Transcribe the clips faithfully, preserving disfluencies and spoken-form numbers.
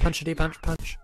Punchity punch punch.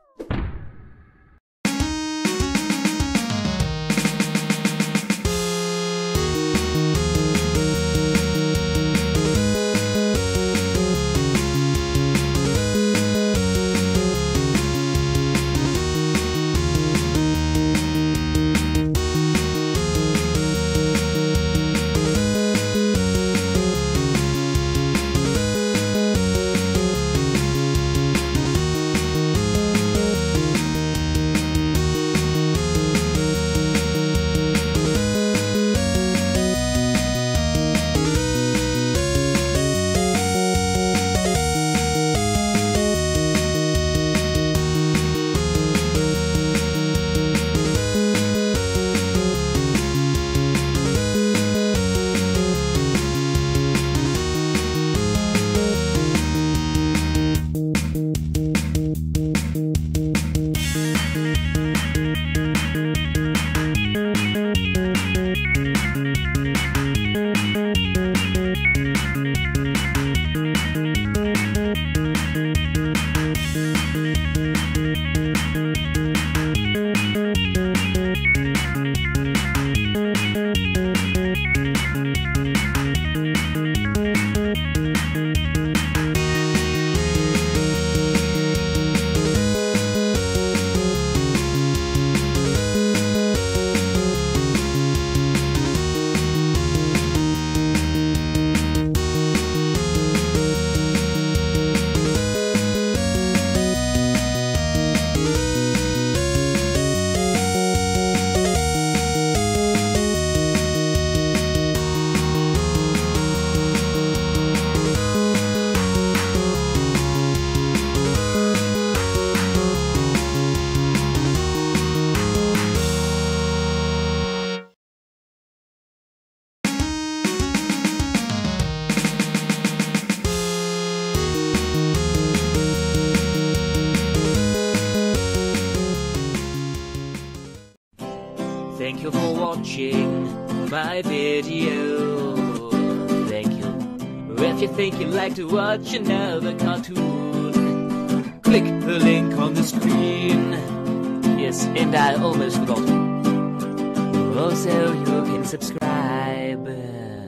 Thank you for watching my video. Thank you. If you think you'd like to watch another cartoon, click the link on the screen. Yes, and I almost forgot. Also, you can subscribe.